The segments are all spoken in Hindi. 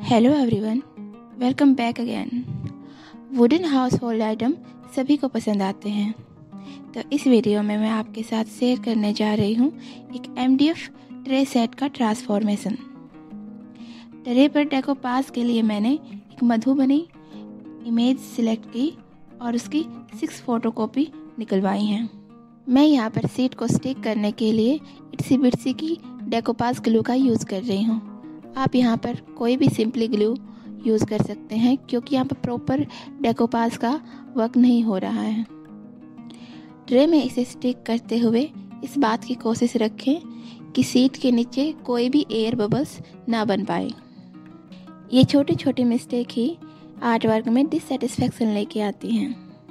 Hello everyone, welcome back again. Wooden household item सभी को पसंद आते हैं, तो इस वीडियो में मैं आपके साथ शेयर करने जा रही हूँ एक MDF ट्रे सेट का ट्रांसफॉर्मेशन। ट्रे पर डेकोपास के लिए मैंने एक मधुबनी इमेज सिलेक्ट की और उसकी 6 फोटोकॉपी निकलवाई हैं। मैं यहाँ पर सीट को स्टिक करने के लिए इट्सी बिट्सी की डेकोपास ग्लू का यूज़ कर रही हूँ। आप यहाँ पर कोई भी सिंपली ग्लू यूज़ कर सकते हैं, क्योंकि यहाँ पर प्रॉपर डेकोपास का वर्क नहीं हो रहा है। ट्रे में इसे स्टिक करते हुए इस बात की कोशिश रखें कि सीट के नीचे कोई भी एयर बबल्स ना बन पाए। ये छोटी छोटी मिस्टेक ही आर्ट वर्क में डिससेटिस्फैक्शन लेके आती हैं।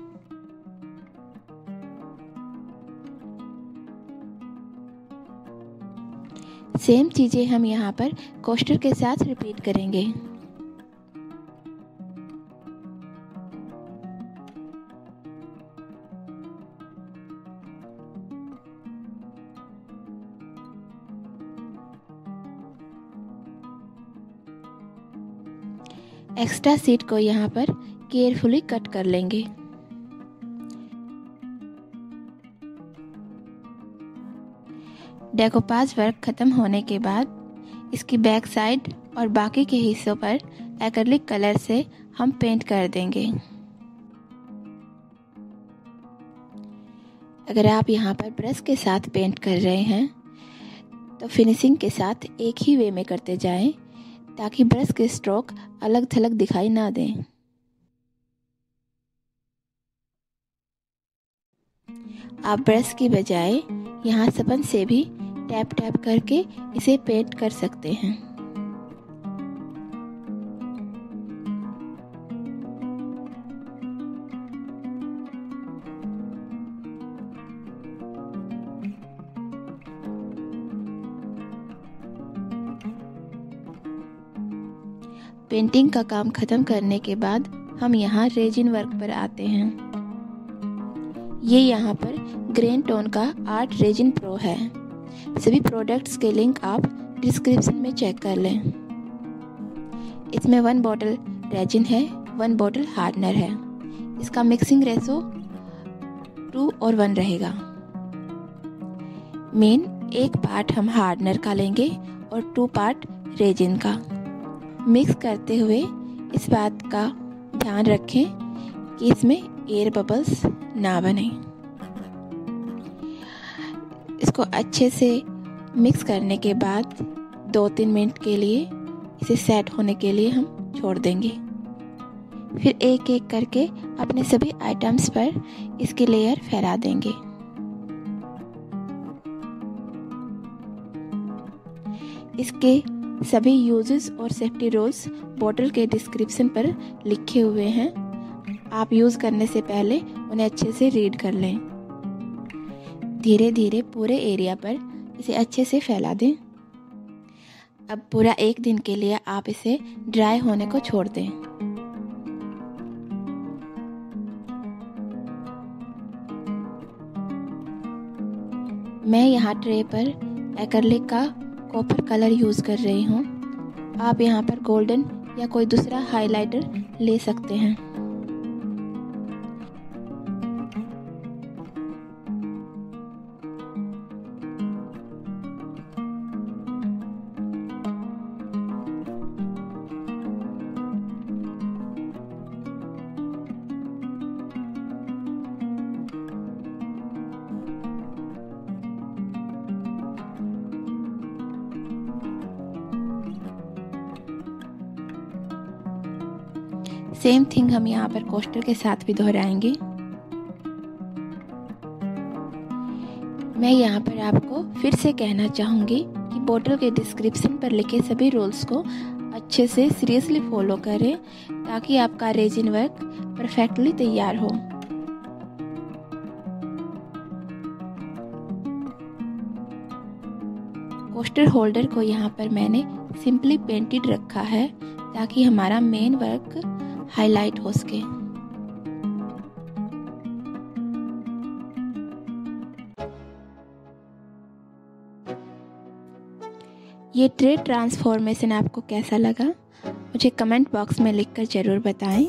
सेम चीज़ें हम यहाँ पर कोस्टर के साथ रिपीट करेंगे। एक्स्ट्रा सीट को यहाँ पर केयरफुली कट कर लेंगे। डेकोपास वर्क खत्म होने के बाद इसकी बैक साइड और बाकी के हिस्सों पर एक्रिलिक कलर से हम पेंट कर देंगे। अगर आप यहाँ पर ब्रश के साथ पेंट कर रहे हैं तो फिनिशिंग के साथ एक ही वे में करते जाएं, ताकि ब्रश के स्ट्रोक अलग थलग दिखाई ना दें। आप ब्रश की बजाय यहाँ स्पंज से भी टैप टैप करके इसे पेंट कर सकते हैं। पेंटिंग का काम खत्म करने के बाद हम यहाँ रेजिन वर्क पर आते हैं। ये यहाँ पर ग्रेन टोन का आर्ट रेजिन प्रो है। सभी प्रोडक्ट्स के लिंक आप डिस्क्रिप्शन में चेक कर लें। इसमें 1 बॉटल रेजिन है, 1 बॉटल हार्डनर है। इसका मिक्सिंग रेशो 2 और 1 रहेगा। मेन 1 पार्ट हम हार्डनर का लेंगे और 2 पार्ट रेजिन का। मिक्स करते हुए इस बात का ध्यान रखें कि इसमें एयर बबल्स ना बने। इसको अच्छे से मिक्स करने के बाद 2-3 मिनट के लिए इसे सेट होने के लिए हम छोड़ देंगे। फिर एक एक करके अपने सभी आइटम्स पर इसकी लेयर फैला देंगे। इसके सभी यूजेस और सेफ्टी रूल्स बॉटल के डिस्क्रिप्शन पर लिखे हुए हैं। आप यूज़ करने से पहले उन्हें अच्छे से रीड कर लें। धीरे धीरे पूरे एरिया पर इसे अच्छे से फैला दें। अब पूरा 1 दिन के लिए आप इसे ड्राई होने को छोड़ दें। मैं यहाँ ट्रे पर एक्रिलिक का कॉपर कलर यूज़ कर रही हूँ। आप यहाँ पर गोल्डन या कोई दूसरा हाइलाइटर ले सकते हैं। सेम थिंग हम यहाँ पर कोस्टर के साथ भी दोहराएंगे। मैं यहाँ पर आपको फिर से कहना चाहूँगी कि बॉटल के डिस्क्रिप्शन पर लिखे सभी रूल्स को अच्छे से सीरियसली फॉलो करें, ताकि आपका रेजिन वर्क परफेक्टली तैयार हो। कोस्टर होल्डर को यहाँ पर मैंने सिंपली पेंटेड रखा है, ताकि हमारा मेन वर्क हाईलाइट हो सके। ये ट्रे ट्रांसफॉर्मेशन आपको कैसा लगा मुझे कमेंट बॉक्स में लिखकर ज़रूर बताएं।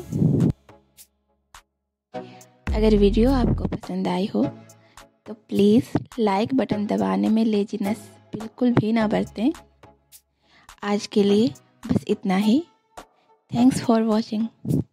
अगर वीडियो आपको पसंद आई हो तो प्लीज़ लाइक बटन दबाने में लेजीनेस बिल्कुल भी ना बरतें। आज के लिए बस इतना ही। Thanks for watching.